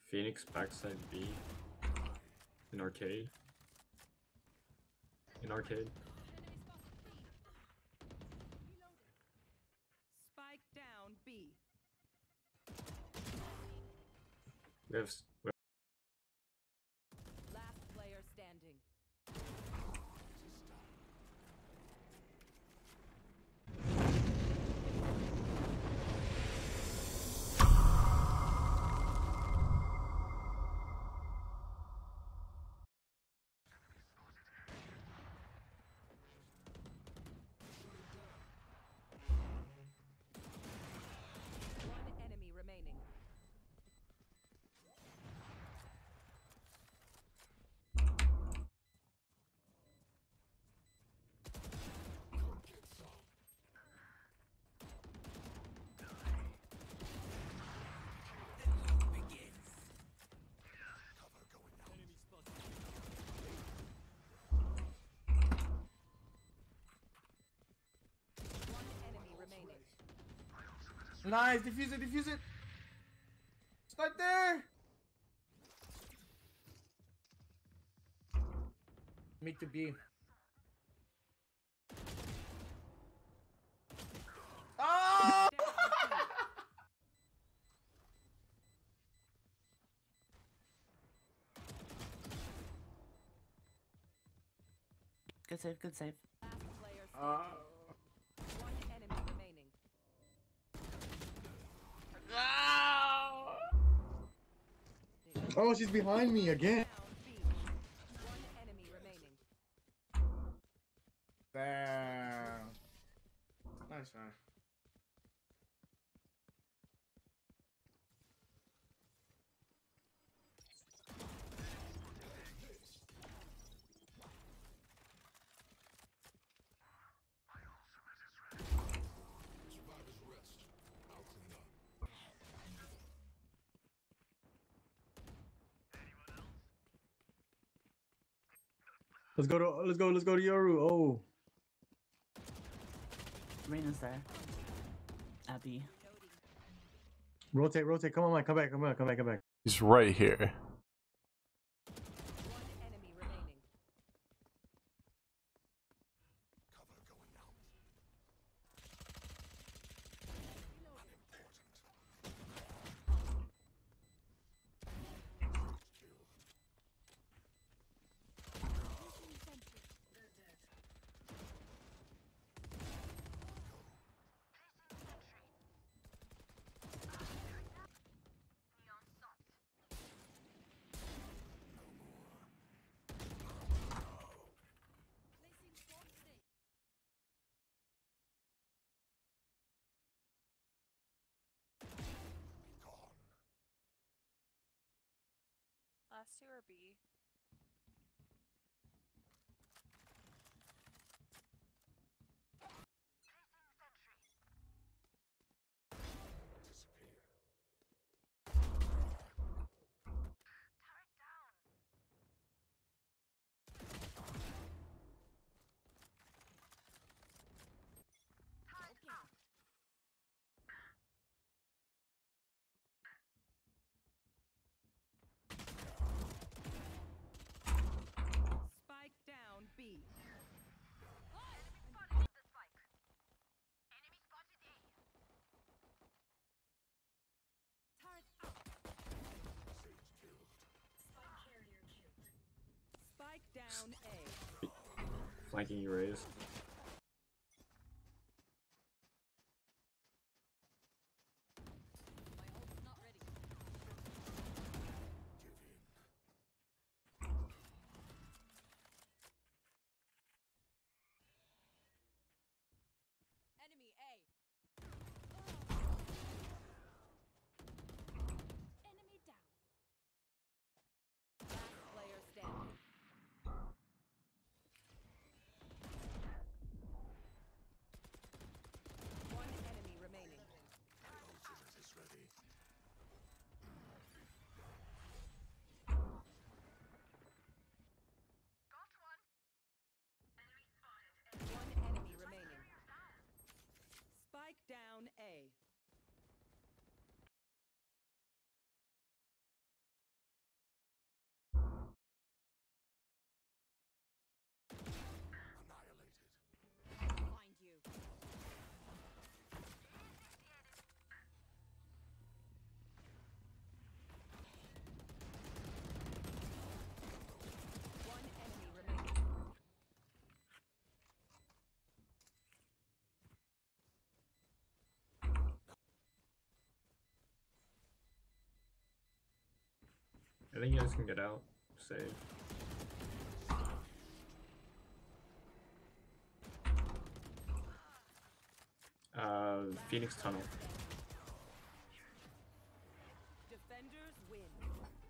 Phoenix backside B. In arcade. In arcade. Spike down B. We have Last player standing. One enemy remaining. One enemy remaining. Nice, defuse it, defuse it. Start there. Mid to B. Oh! Good save, good save. Last player standing. One enemy remaining. Oh, she's behind me again. Down B. One enemy remaining. Damn. Nice one. Let's go to Yoru. Oh. Reina's there. Abby. Rotate. Come on, Mike. Come back. He's right here. One enemy remaining. Last two are B. Spike down B. Spike down A. flanking you raised. Enemy A. Enemy down. Last player standing. I think you guys can get out. Save. Phoenix Tunnel. Defenders win.